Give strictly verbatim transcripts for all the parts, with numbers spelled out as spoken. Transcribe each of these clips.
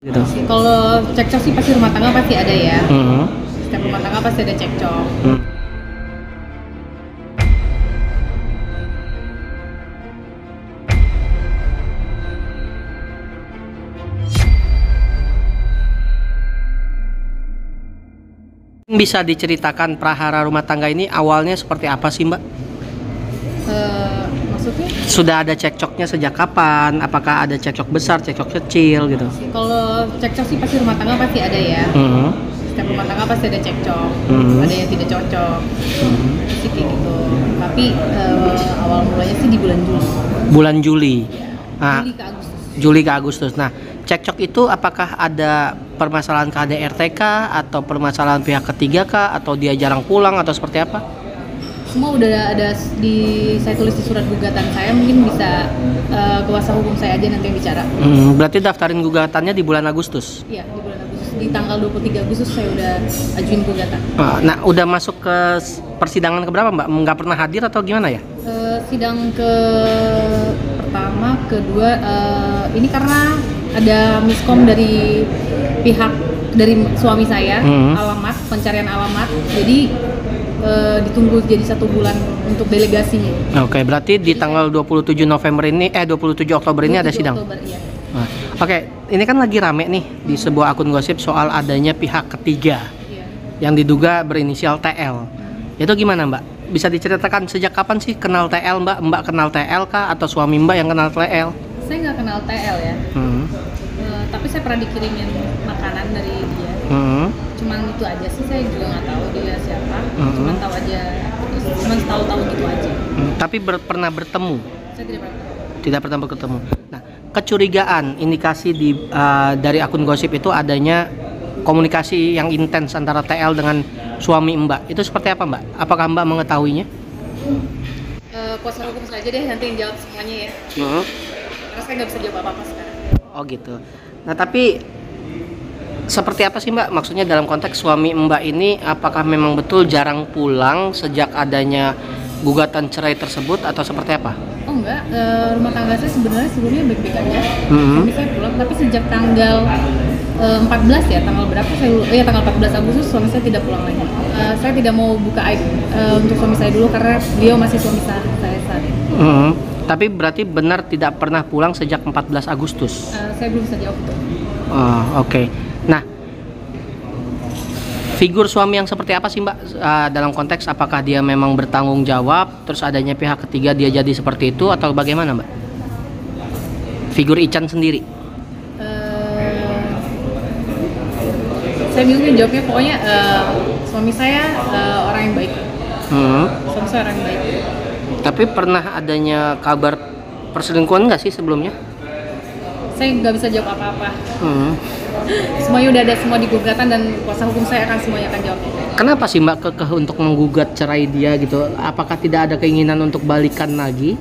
Gitu. Kalau cekcok sih pasti rumah tangga pasti ada ya. Mm-hmm. Setiap rumah tangga pasti ada cekcok. Mm. Bisa diceritakan prahara rumah tangga ini awalnya seperti apa sih, Mbak? Uh, maksudnya? Sudah ada cekcoknya sejak kapan? Apakah ada cekcok besar, cekcok kecil gitu? Kalau cekcok sih pasti rumah tangga pasti ada ya. Mm-hmm. Setiap rumah tangga pasti ada cekcok. Mm-hmm. Ada yang tidak cocok. Mm-hmm. Sih kayak gitu. Tapi uh, awal mulanya sih di bulan Juli. Bulan Juli. Ya. Nah, Juli ke Agustus. Juli ke Agustus. Nah, cekcok itu apakah ada permasalahan K D R T kah atau permasalahan pihak ketiga kah atau dia jarang pulang atau seperti apa? Semua udah ada di saya tulis di surat gugatan saya, mungkin bisa uh, kuasa hukum saya aja nanti yang bicara. Hmm, berarti daftarin gugatannya di bulan Agustus? Iya, di bulan Agustus. Di tanggal dua puluh tiga Agustus saya udah ajuin gugatan. Nah, udah masuk ke persidangan keberapa, Mbak? Nggak pernah hadir atau gimana ya? Uh, sidang ke pertama, kedua, uh, ini karena ada miskom dari pihak dari suami saya, hmm. alamat, pencarian alamat, jadi uh, ditunggu jadi satu bulan untuk delegasinya. Oke, berarti di tanggal dua puluh tujuh November ini, eh dua puluh tujuh Oktober ini ada sidang? Oktober, iya. Nah, oke, ini kan lagi rame nih di sebuah akun gosip soal adanya pihak ketiga iya. yang diduga berinisial T L. Itu gimana, Mbak? Bisa diceritakan sejak kapan sih kenal T L, Mbak? Mbak kenal T L kah atau suami Mbak yang kenal T L? Saya nggak kenal T L ya. Hmm. Uh, tapi saya pernah dikirimin makanan dari dia. Hmm. Cuman itu aja sih, saya juga nggak tahu dia siapa. Hmm. Cuman tahu aja, cuman tahu-tahu gitu aja. Hmm. Tapi ber pernah bertemu? Saya tidak pernah. Tidak pernah bertemu. Nah, kecurigaan, indikasi di uh, dari akun gosip itu adanya komunikasi yang intens antara T L dengan suami Mbak. Itu seperti apa, Mbak? Apakah Mbak mengetahuinya? Uh, kuasa hukum saja deh nanti yang jawab semuanya ya. Hmm. Karena saya nggak bisa jawab apa-apa sekarang. Oh gitu. Nah tapi seperti apa sih, Mbak? Maksudnya dalam konteks suami Mbak ini apakah memang betul jarang pulang sejak adanya gugatan cerai tersebut atau seperti apa? Oh enggak, e, rumah tangga saya sebenarnya sebelumnya baik-baik aja. Mm-hmm. Suami saya pulang, tapi sejak tanggal e, empat belas ya, tanggal berapa saya eh tanggal empat belas Agustus suami saya tidak pulang lagi. E, saya tidak mau buka aib e, untuk suami saya dulu karena beliau masih suami saya saat ini. Mm-hmm. Tapi berarti benar tidak pernah pulang sejak empat belas Agustus? Uh, saya belum bisa jawab itu. Oh, oke. Okay. Nah, figur suami yang seperti apa sih, Mbak? Uh, dalam konteks apakah dia memang bertanggung jawab, terus adanya pihak ketiga dia jadi seperti itu, atau bagaimana, Mbak? Figur Ican sendiri? Uh, saya bingung jawabnya, pokoknya uh, suami saya uh, orang yang baik. Hmm. Suami saya orang yang baik. Tapi pernah adanya kabar perselingkuhan nggak sih sebelumnya? Saya nggak bisa jawab apa-apa. Hmm. Semuanya udah ada semua di gugatan dan kuasa hukum saya akan semuanya akan jawab. Kenapa sih Mbak kekeh untuk menggugat cerai dia gitu? Apakah tidak ada keinginan untuk balikan lagi?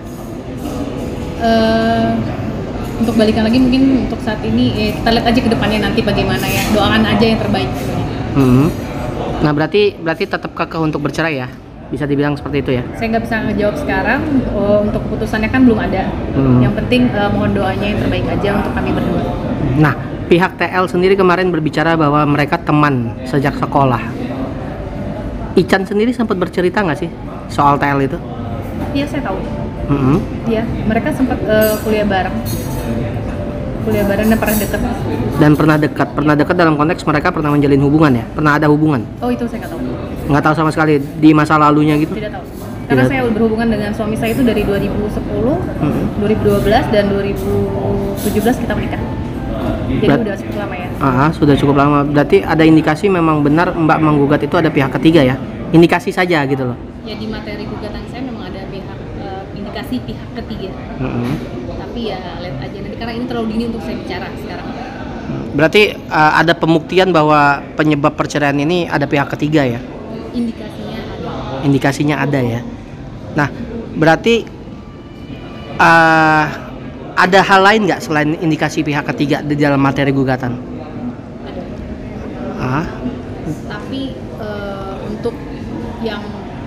Uh, untuk balikan lagi mungkin untuk saat ini eh, kita lihat aja ke depannya nanti bagaimana ya. Doakan aja yang terbaik. Hmm. Nah berarti berarti tetap kekeh untuk bercerai ya? Bisa dibilang seperti itu ya? Saya nggak bisa ngejawab sekarang, oh, untuk keputusannya kan belum ada. Hmm. Yang penting uh, mohon doanya yang terbaik aja untuk kami berdua. Nah, pihak T L sendiri kemarin berbicara bahwa mereka teman sejak sekolah. Ican sendiri sempat bercerita nggak sih soal T L itu? Iya, saya tahu. Mm-hmm. Iya, mereka sempat uh, kuliah bareng. Kuliah bareng dan pernah dekat. Dan pernah dekat, pernah dekat dalam konteks mereka pernah menjalin hubungan ya? Pernah ada hubungan? Oh itu saya nggak tahu. Nggak tahu sama sekali di masa lalunya gitu? Tidak tahu. Karena Tidak. saya berhubungan dengan suami saya itu dari dua ribu sepuluh, mm-hmm. dua ribu dua belas dan dua ribu tujuh belas kita menikah. Jadi Berat, udah cukup lama ya. Ah, sudah cukup lama. Berarti ada indikasi memang benar Mbak menggugat itu ada pihak ketiga ya? Indikasi saja gitu loh. Ya di materi gugatan saya memang ada pihak uh, indikasi pihak ketiga. Mm-hmm. Tapi ya lihat aja nanti karena ini terlalu dini untuk saya bicara sekarang. Berarti uh, ada pembuktian bahwa penyebab perceraian ini ada pihak ketiga ya? Indikasinya ada. Indikasinya ada ya. Nah, berarti uh, ada hal lain nggak selain indikasi pihak ketiga di dalam materi gugatan? Ada. Ah. Tapi uh, untuk yang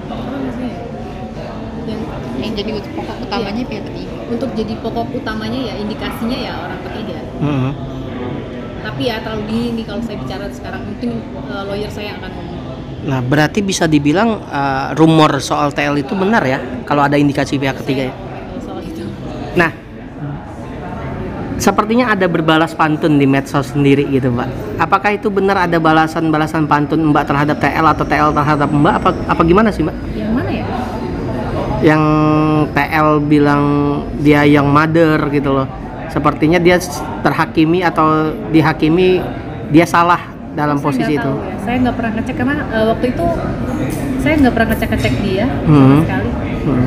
yang yang jadi pokok utamanya iya, pihak ketiga. Untuk jadi pokok utamanya ya indikasinya ya orang ketiga. Mm-hmm. Tapi ya terlalu dini kalau saya bicara sekarang, mungkin uh, lawyer saya akan ngomong. Nah, berarti bisa dibilang uh, rumor soal T L itu benar ya, kalau ada indikasi pihak ketiga ya. Soal itu. Nah, sepertinya ada berbalas pantun di medsos sendiri gitu, Mbak. Apakah itu benar ada balasan-balasan pantun Mbak terhadap T L atau T L terhadap Mbak? Apa apa gimana sih, Mbak? Yang mana ya? Yang T L bilang dia yang mother gitu loh. Sepertinya dia terhakimi atau dihakimi dia salah dalam Saya posisi nggak itu. tahu ya. Saya nggak pernah ngecek karena uh, waktu itu saya nggak pernah ngecek-ngecek dia Hmm. sama sekali. Hmm.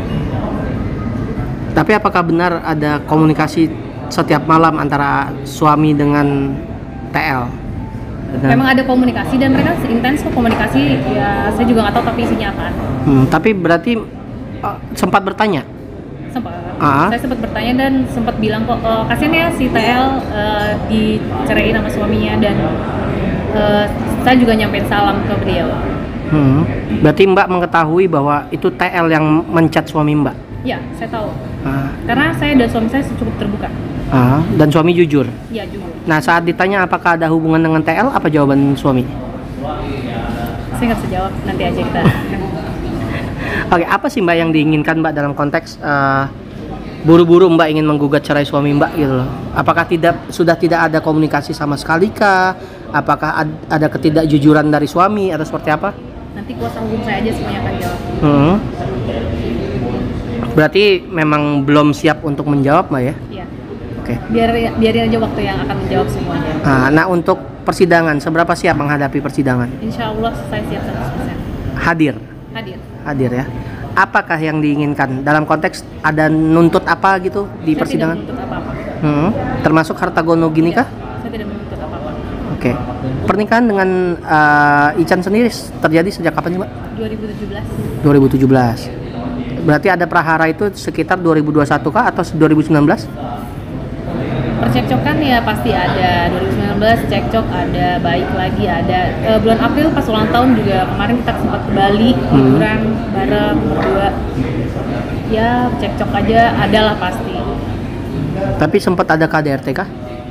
Tapi apakah benar ada komunikasi setiap malam antara suami dengan T L? Dengan- Memang ada komunikasi dan mereka intens kok komunikasi. Ya saya juga nggak tahu tapi isinya apa. Hmm, tapi berarti uh, sempat bertanya. Sempat. Ah. Saya sempat bertanya dan sempat bilang kok uh, kasihan ya si T L uh, diceraiin sama suaminya dan uh, saya juga nyampein salam ke beliau. Hmm. Berarti Mbak mengetahui bahwa itu T L yang mencat suami Mbak. Ya, saya tahu. Ah. Karena saya dan suami saya cukup terbuka. Ah. Dan suami jujur. Ya, juga. Nah, saat ditanya apakah ada hubungan dengan T L, apa jawaban suami? Saya nggak bisa jawab, nanti aja kita. Oke, apa sih Mbak yang diinginkan Mbak dalam konteks uh, buru-buru Mbak ingin menggugat cerai suami Mbak gitu loh? Apakah tidak sudah tidak ada komunikasi sama sekali kah? Apakah ad, ada ketidakjujuran dari suami atau seperti apa? Nanti kuasa hukum saya aja semuanya akan jawab. Hmm. Berarti memang belum siap untuk menjawab Mbak ya? Iya. Oke. Biar biarin aja waktu yang akan menjawab semuanya. Nah, nah untuk persidangan, seberapa siap menghadapi persidangan? Insya Allah saya siap seratus persen. Hadir, Hadir. hadir ya. Apakah yang diinginkan dalam konteks ada nuntut apa gitu di Saya persidangan? tidak menuntut apa-apa. Hmm. Termasuk harta gono gini kah? Tidak, saya tidak menuntut apa-apa. Oke. Pernikahan dengan uh, Ican sendiri terjadi sejak kapan sih, Mbak? dua ribu tujuh belas. dua ribu tujuh belas. Berarti ada prahara itu sekitar dua ribu dua puluh satu kah atau dua ribu sembilan belas? Percekcokan ya pasti ada. dua ribu sembilan belas cekcok ada, baik lagi ada. E, bulan April pas ulang tahun juga kemarin kita sempat ke Bali, liburan bareng berdua. Ya cekcok aja adalah pasti. Tapi sempat ada K D R T kah?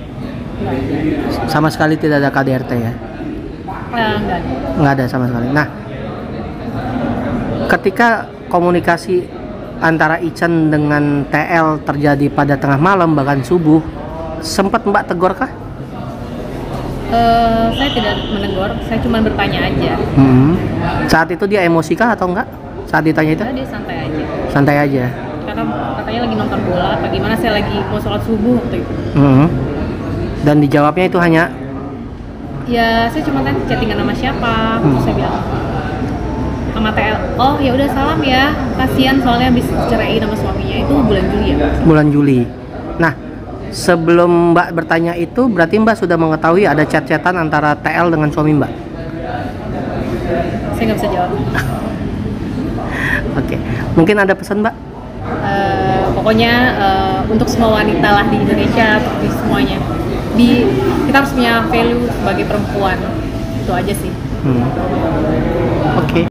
Sama sekali tidak ada K D R T ya? Nah, enggak. Nggak ada sama sekali. Nah, ketika komunikasi antara Ican dengan T L terjadi pada tengah malam bahkan subuh, sempat Mbak tegur kah? Uh, saya tidak menegur, saya cuma bertanya aja. Hmm. Saat itu dia emosi kah atau enggak? Saat ditanya itu? Karena dia santai aja. Santai aja. Karena katanya lagi nonton bola, apa gimana saya lagi mau sholat subuh waktu itu. Hmm. Dan dijawabnya itu hanya Ya saya cuma tanya chattingan sama siapa, Hmm. terus saya bilang sama T L. Oh ya udah salam ya, kasihan soalnya habis ceraiin sama suaminya itu bulan Juli ya. bulan Juli. Nah, sebelum Mbak bertanya itu, berarti Mbak sudah mengetahui ada chat-chatan antara T L dengan suami Mbak? Saya nggak bisa jawab. Oke, mungkin ada pesan Mbak? Uh, pokoknya uh, untuk semua wanita lah di Indonesia, untuk di semuanya, di kita harus punya value sebagai perempuan, itu aja sih. Hmm. Oke.